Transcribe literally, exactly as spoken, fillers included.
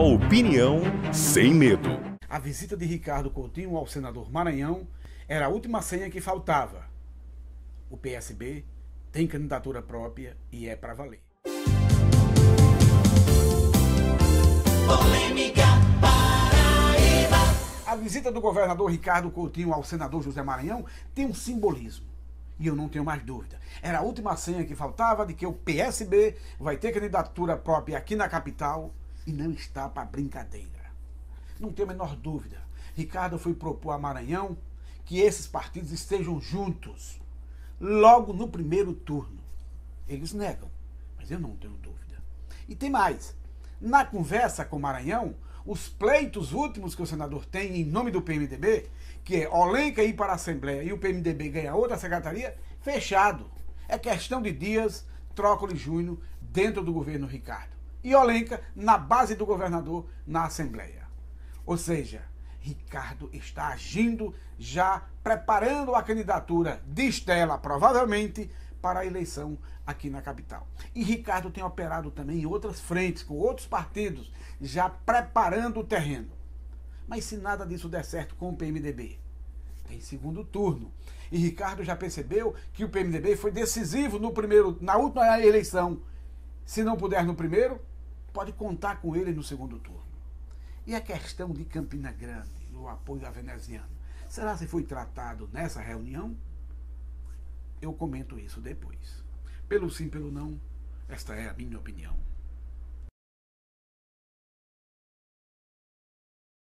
opinião sem medo. A visita de Ricardo Coutinho ao senador Maranhão era a última senha que faltava. O P S B tem candidatura própria e é para valer. Polêmica Paraíba. A visita do governador Ricardo Coutinho ao senador José Maranhão tem um simbolismo. E eu não tenho mais dúvida. Era a última senha que faltava de que o P S B vai ter candidatura própria aqui na capital e não está para brincadeira. Não tenho a menor dúvida. Ricardo foi propor a Maranhão que esses partidos estejam juntos logo no primeiro turno. Eles negam, mas eu não tenho dúvida. E tem mais. Na conversa com o Maranhão, os pleitos últimos que o senador tem em nome do P M D B, que é Olenka ir para a Assembleia e o P M D B ganhar outra secretaria, fechado. É questão de dias, Trócoli Júnior dentro do governo Ricardo. E Olenka na base do governador na Assembleia. Ou seja, Ricardo está agindo, já preparando a candidatura de Estela, provavelmente, para a eleição aqui na capital. E Ricardo tem operado também em outras frentes, com outros partidos, já preparando o terreno. Mas se nada disso der certo com o P M D B, tem segundo turno. E Ricardo já percebeu que o P M D B foi decisivo no primeiro, na última eleição. Se não puder no primeiro, pode contar com ele no segundo turno. E a questão de Campina Grande, o apoio à veneziana, será se foi tratado nessa reunião? Eu comento isso depois. Pelo sim, pelo não, esta é a minha opinião.